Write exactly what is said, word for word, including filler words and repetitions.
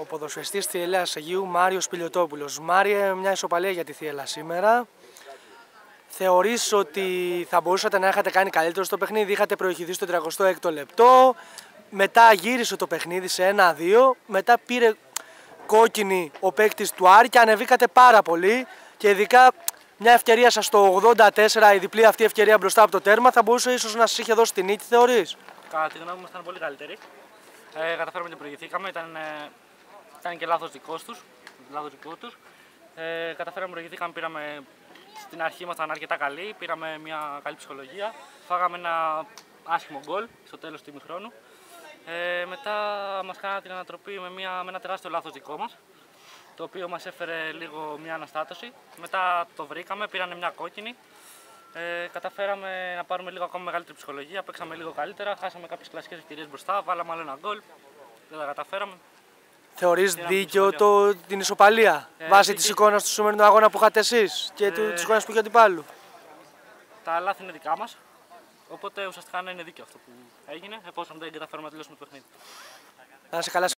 ο ποδοσφαιριστής Θιέλλας Αιγείου Μάριος Πιλιοτόπουλος. Μάριε, μια ισοπαλία για τη Θιέλλα σήμερα. Θεωρείς ότι θα μπορούσατε να είχατε κάνει καλύτερο στο παιχνίδι, είχατε προηγηθεί στο τριακοστό έκτο λεπτό, μετά γύρισε το παιχνίδι σε ένα δύο, μετά πήρε κόκκινη ο παίκτης του Άρη και ανεβήκατε πάρα πολύ και ειδικά μια ευκαιρία σας στο ογδόντα τέσσερα, η διπλή αυτή ευκαιρία μπροστά από το τέρμα, θα μπορούσε ίσως να σας είχε δώσει την νίκη, θεωρείς? Κατά τη γνώμη μου ήταν πολύ καλύτεροι. Ε, καταφέραμε και προηγηθήκαμε, ήταν, ε, ήταν και λάθος δικός τους, λάθος δικό τους. Ε, καταφέραμε προηγηθήκαμε, πήραμε, στην αρχή ήμασταν αρκετά καλοί, πήραμε μια καλή ψυχολογία, φάγαμε ένα άσχημο γκολ στο τέλος του ημιχρόνου. Ε, μετά μας κάνανε την ανατροπή με, μια, με ένα τεράστιο λάθος δικό μας, το οποίο μας έφερε λίγο μια αναστάτωση. Μετά το βρήκαμε, πήρανε μια κόκκινη. Ε, καταφέραμε να πάρουμε λίγο ακόμα μεγαλύτερη ψυχολογία, παίξαμε λίγο καλύτερα, χάσαμε κάποιες κλασικές ευκαιρίες μπροστά, βάλαμε άλλο ένα γκολ, δεν τα καταφέραμε. Θεωρείς δίκαιο το, την ισοπαλία, ε, βάσει της εικόνας του σημερινού αγώνα που είχατε εσείς και ε, της εικόνας που είχε ο αντιπάλου? Τα λάθη είναι δικά μας, οπότε ουσιαστικά είναι δίκαιο αυτό που έγινε, εφόσον δεν καταφέρουμε να τελειώσουμε το παιχνίδι. Να είσαι καλά.